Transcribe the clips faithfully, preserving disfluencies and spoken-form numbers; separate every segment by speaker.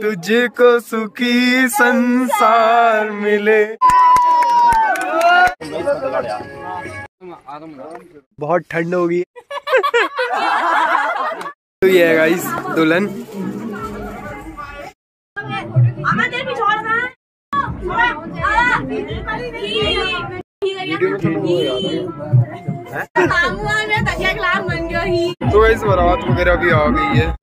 Speaker 1: तुझको सुखी संसार मिले। बहुत ठंड होगी। तो ये है गाइस दुल्हन। तो गाइस बारात वगैरह भी आ गई है।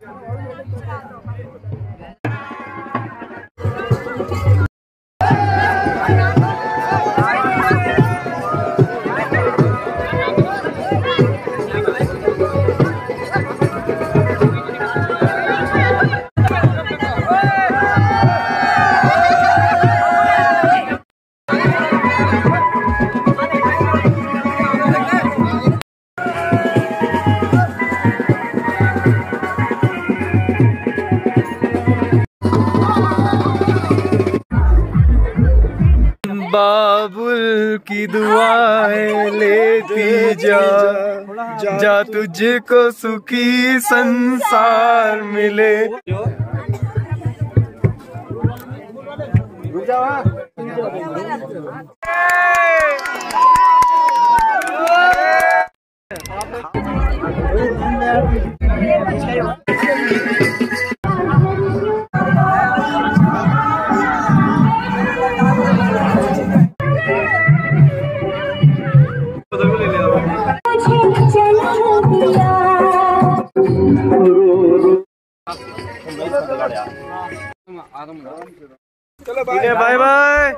Speaker 1: बाबुल की दुआएं लेती जा, जा तुझको सुखी संसार मिले। चलो बाय बाय बाय।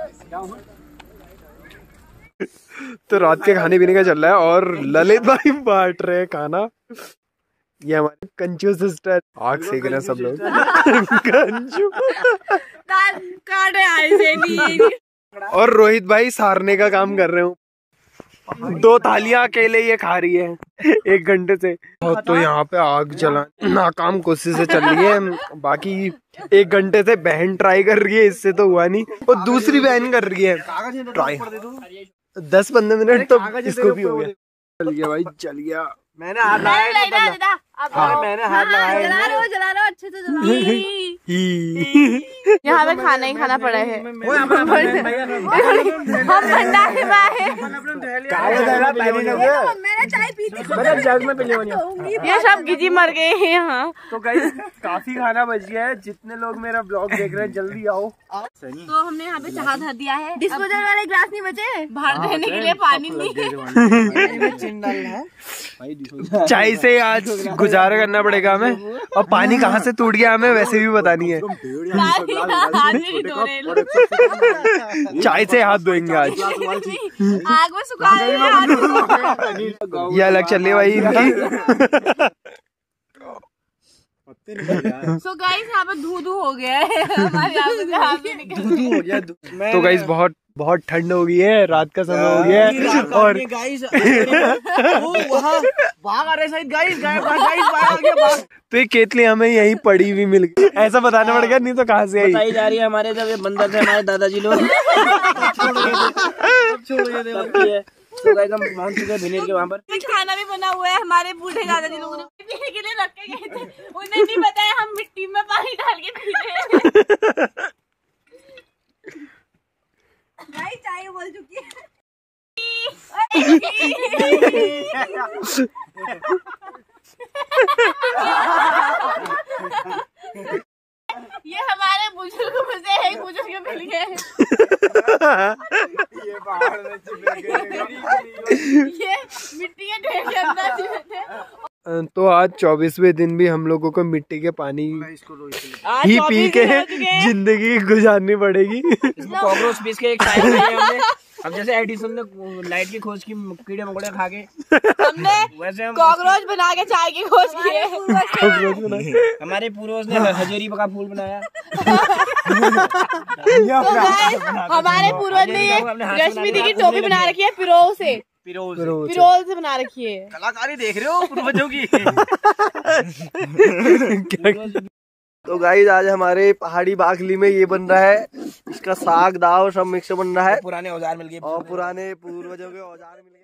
Speaker 1: तो रात के खाने पीने का चल रहा है और ललित भाई बांट रहे हैं खाना। ये हमारे कंचू सिस्टर आग सेक रहे हैं सब लोग। कंचू और रोहित भाई सारने का काम कर रहे हो। दो थालियां अकेले ये खा रही है एक घंटे से। तो यहाँ पे आग जला नाकाम कोशिश से चल रही है। बाकी एक घंटे से बहन ट्राई कर रही है, इससे तो हुआ नहीं। और दूसरी बहन कर रही है ट्राई। दस पंद्रह मिनट तो इसको भी हो गया। चल गया भाई चल गया। मैंने हाथ लगाया। हाँ मैंने हाथ लगाया।
Speaker 2: जला रहे हो जला रहे हो अच्छे से जला। यहाँ पे खाना ही खाना पड़ा है। हम भंडारे में आए। मैंने चाय पी थी।
Speaker 1: जग में पीने वाली।
Speaker 2: ये सब गिजी मर गए हैं यहाँ।
Speaker 1: तो गाइस काफी खाना बच गया है। जितने लोग मेरा ब्लॉग देख रहे हैं जल्दी आओ।
Speaker 2: तो हमने यहाँ पे चाह धर दिया है। डिस्पोजल वाले ग्लास नहीं बचे, बाहर देने के लिए पानी नहीं है।
Speaker 1: चाय से आज गुजारा करना पड़ेगा हमें। और पानी कहाँ से टूट गया हमें वैसे भी पता नहीं है। चाय से हाथ धोएंगे आज।
Speaker 2: आग में सुखा
Speaker 1: ये अलग चल रही है भाई इनकी।
Speaker 2: सो गाइस यहाँ पे धू धू हो गया है हमारे यहाँ पे धू धू हो गया।
Speaker 1: तो गाइस बहुत बहुत ठंड हो गई है। रात का समय हो गया है। और गाइस तो ये केतली हमें यहीं पड़ी हुई मिल गई। ऐसा बताना पड़ेगा नहीं तो कहाँ से आई
Speaker 3: बताई जा रही है। हमारे जब ये बंदर थे हमारे दादाजी लोग तो गाइस हम पहुंच चुके हैं भिनेर के वहाँ पर।
Speaker 2: खाना भी बना हुआ है। हमारे बूढ़े दादाजी लोगों ने पीने के लिए रख के गए थे। उन्हें नहीं बताया हम मिट्टी में पानी डाल के पी रहे हैं। भाई चाय बोल चुकी है। ये हमारे बुजुर्ग मुझे है बुजुर्ग मिल गए। ये बाहर में चिपक गए। ये मिट्टी के ढेर के अंदर चिपके थे।
Speaker 1: तो आज चौबीसवें दिन भी हम लोगों को मिट्टी के पानी ही पी के जिंदगी गुजारनी पड़ेगी।
Speaker 3: कॉकरोच पीस के एक चाय बनाई हमने। अब जैसे एडिसन ने लाइट की खोज की कीड़े मकोड़े खा के
Speaker 2: हमने वैसे हम कॉकरोच बना के चाय की खोज की है।
Speaker 3: हमारे पूर्वज ने हजेरी का फूल बनाया।
Speaker 2: तो हमारे पूर्वज ने ये रश्मि दी की टोपी बना रखी है पिरोल से। पिरोल पिरोल से बना रखी है।
Speaker 3: कलाकारी देख रहे हो पूर्वजों की।
Speaker 1: तो गाइस आज हमारे पहाड़ी बाखली में ये बन रहा है। इसका साग दाव सब मिक्स बन रहा है।
Speaker 3: पुराने औजार मिल गए
Speaker 1: और पुराने पूर्वजों के औजार मिल गए।